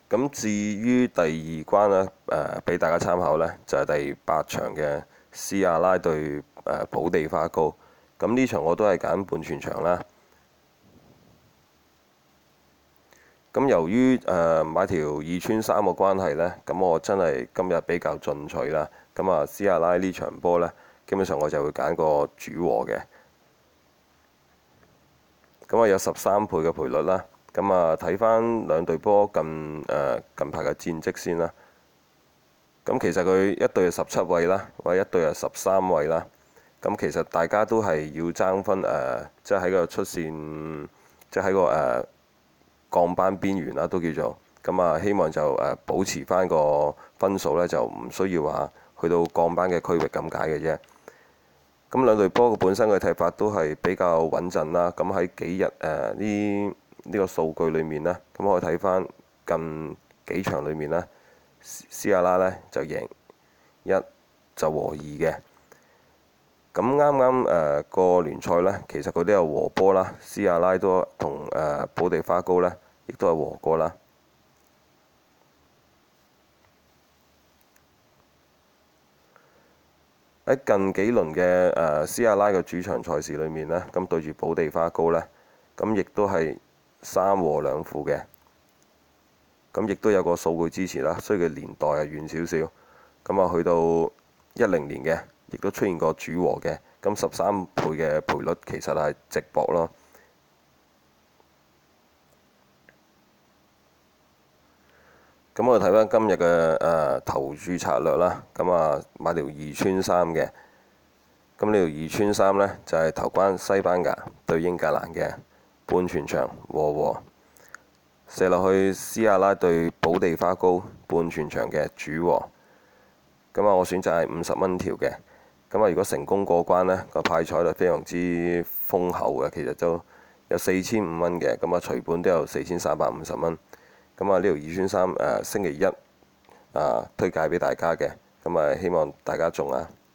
咁至於第二關呢，俾大家參考呢，就係第8場嘅斯亞拉對保地花高。咁呢場我都係揀半全場啦。咁由於買條2穿3嘅關係呢，咁我真係今日比較進取啦。咁啊，斯亞拉呢場波呢，基本上我就會揀個主和嘅。咁啊有13倍嘅賠率啦。咁啊睇翻兩隊波近排嘅戰績先啦。咁其實佢一隊係17位啦，或者一隊係13位啦。咁其實大家都係要爭分即係喺個出線，即係喺個降班邊緣啦，都叫做咁啊。希望就保持翻個分數呢，就唔需要話去到降班嘅區域咁解嘅啫。咁兩隊波本身嘅踢法都係比較穩陣啦。咁喺幾日呢個數據裏面呢，咁可以睇翻近幾場裏面呢，斯亞拉呢就贏1就和2嘅。咁啱啱個聯賽呢，其實佢都有和波啦。斯亞拉都同保地花高呢，亦都係和過啦。喺近幾輪嘅斯亞拉嘅主場賽事裏面呢，咁對住保地花高呢，咁亦都係3和2負嘅。咁亦都有個數據支持啦，所以佢年代係遠少少。咁啊，去到10年嘅，亦都出現過主和嘅。咁13倍嘅賠率其實係值博咯。咁我哋睇翻今日嘅投注策略啦。咁啊，買條2穿3嘅。咁呢條2穿3呢，就係頭關西班牙對英格蘭嘅半全場和。射落去斯亞拉對保地花高半全場嘅主和。咁啊，我選擇係50蚊條嘅。咁啊，如果成功過關呢，個派彩就非常之豐厚嘅，其實都有4500蚊嘅。咁啊，隨本都有4350蚊。咁啊，呢條2穿3星期一推介俾大家嘅。咁啊，希望大家中啊！